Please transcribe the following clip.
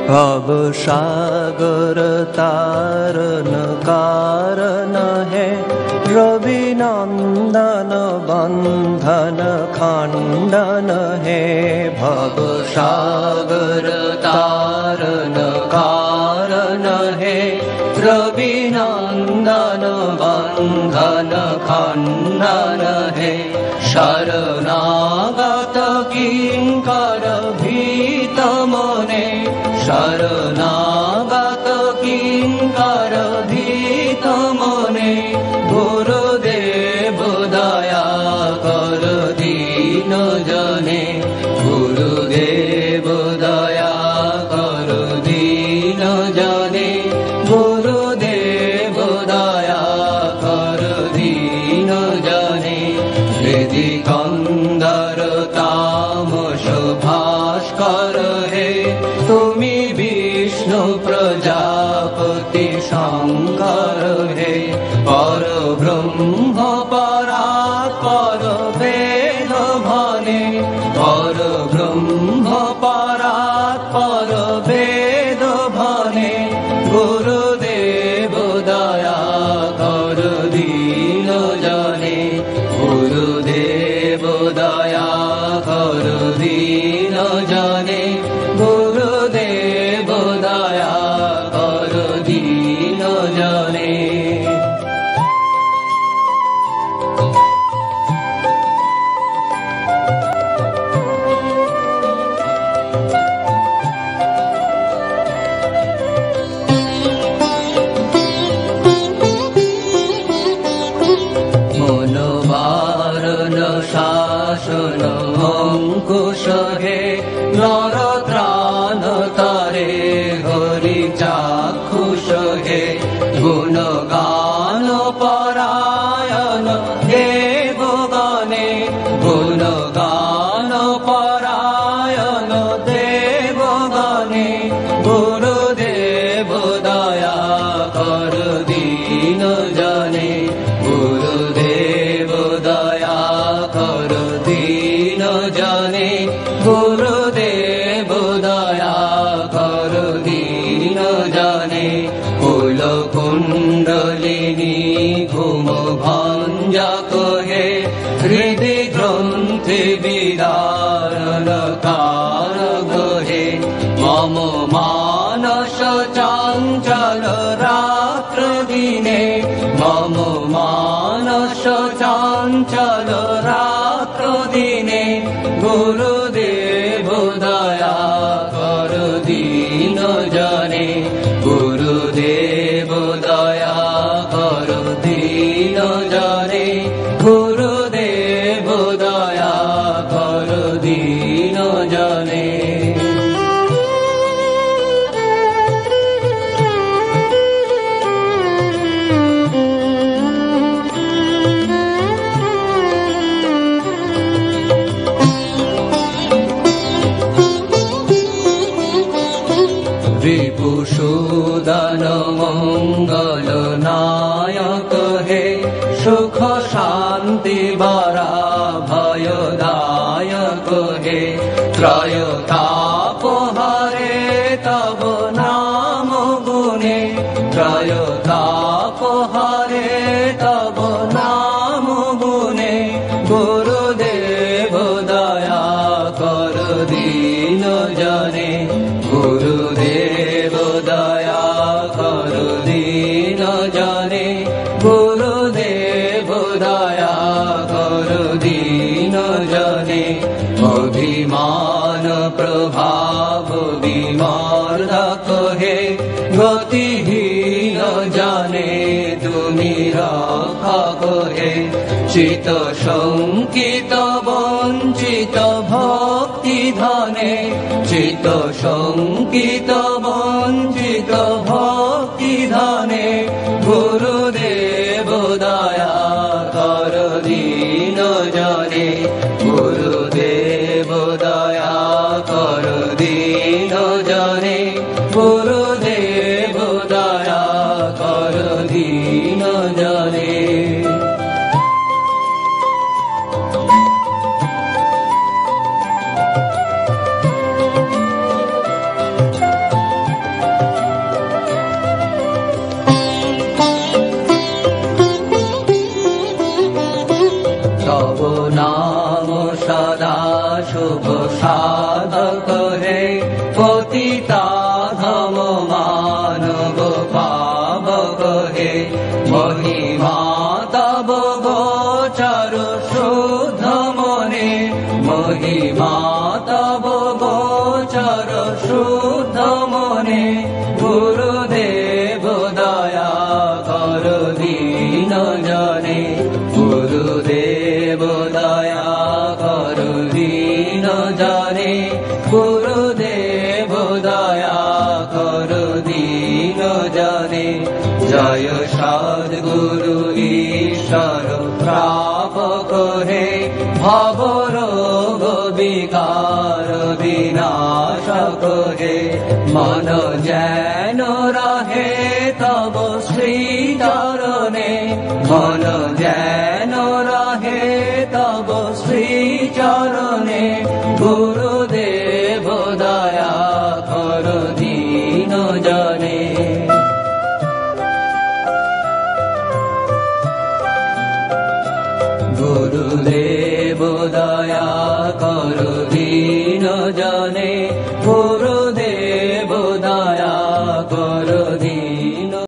भव सागर तारन कारण है, रवि नंदन बंधन खंडन है। भव सागर तारन कारण है, रवि नंदन बंधन खंडन है। शरणागत किंकर भीत मने, शरणागत किंकर भीत मने। गुरुदेव दया कर दीन जने, गुरुदेव दया कर दीन जने, गुरुदेव दया कर दीन जने। हृदि कंदर तामस भास्कर है, तुमी विष्णु प्रजापति शंकर है। पर ब्रह्म परात्पर वेद भने, पर ब्रह्म परात्पर वेद भने। गुरुदेव दया कर दीन जने, गुरुदेव दया कर दीन जने, गुरुदेव दया कर दीन जने। मनोवारण शासन अंकुश है, नर त्राण तारे हरि चाक्षुष है। गुणगान परायण देवगणे, गुणगान परायण देवगणे। गुरुदेव दया कर दीन जने, गुरुदेव दया कर दीन जने, गुरुदेव दया कर दीन जने। कुल कुंडलिनी घुम भंजक है, हृदय ग्रंथि विदारण कारक है। मम मानस चंचल रात्र दिने, मम मानस चंचल रात्र दिने। गुरुदेव दया कर दीन जने, गुरुदेव दया कर दीन जने, गुरुदेव दया कर दीन जने। रिपुसूदन मंगल नायक है, सुख शांति बरा भयदायक है। त्रयताप हरे तब नाम गुणे, त्रयताप हरे तब नाम गुणे। गुरुदेव दया कर दीन जने, गुरुदेव दया कर दीन जने, गुरुदेव दया कर दीन जने। अभिमान प्रभाव विमर्दक है, गतिहीन जाने तुमी रक्षक है। चित शंकित वंचित भक्ति धने, चित शंकित वंचित भक्ति धने। गुरुदेव दया कर दीन जने, गुरुदेव दया कर दीन जने, गुरुदेव दया कर दीन जने। নাম সদা শুভ সাধক হে পতিতা ধম মানব পাবক হে মহিমা তব গোচর শুদ্ধ মনে মহিমা তব গোচর শুদ্ধ মনে গুরুদেব দয়া কর দীন জনে গুরুদেব দয়া কর দীন জনে গুরুদেব দয়া কর দীন জনে জয় সদ্গুরু ঈশ্বর প্রাপক হে ভব রোগ বিকার বিনাশক হে মন যেন রহে তব শ্রী চরণে মন যেন রহে তব শ্রী চরণে গুরুদেব দয়া কর দীন জনে গুরুদেব দয়া কর দীন জনে